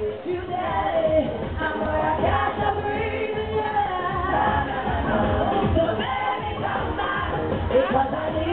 you, Daddy. I'm gonna catch a breeze, yeah. So baby, come back, because I need